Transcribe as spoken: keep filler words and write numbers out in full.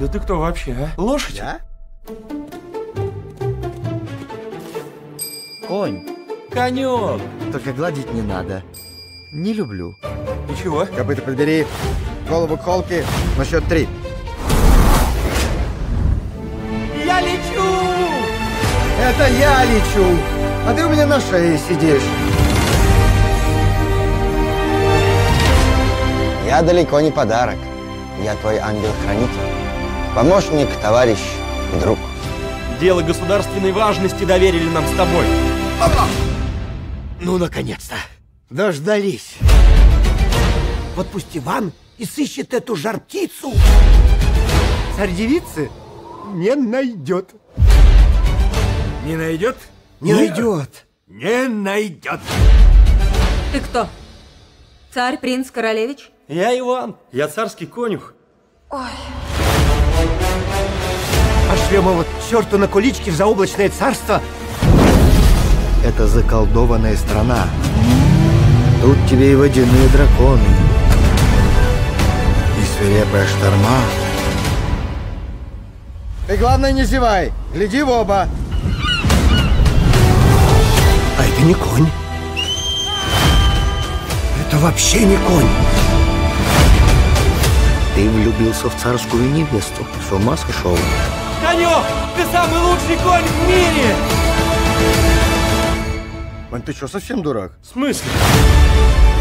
Да ты кто вообще, а? Лошадь? Я? Конь. Конек. Только гладить не надо. Не люблю. Ничего. Копыта подбери. Голову к холке. На счет три. Я лечу! Это я лечу, а ты у меня на шее сидишь. Я далеко не подарок. Я твой ангел-хранитель. Помощник, товарищ и друг. Дело государственной важности доверили нам с тобой. Ну, наконец-то. Дождались. Вот пусть Иван и сыщет эту жар-птицу. Царь девицы не найдет. Не найдет? Не найдет. Не найдет. Ты кто? Царь, принц, королевич? Я Иван. Я царский конюх. Пошлем его к черту на куличке в заоблачное царство. Это заколдованная страна. Тут тебе и водяные драконы, и свирепая шторма. Ты, главное, не зевай. Гляди в оба. А это не конь. Это вообще не конь. Ты влюбился в царскую невесту. С ума сошел? Конек! Ты самый лучший конь в мире! Мань, ты что, совсем дурак? В смысле?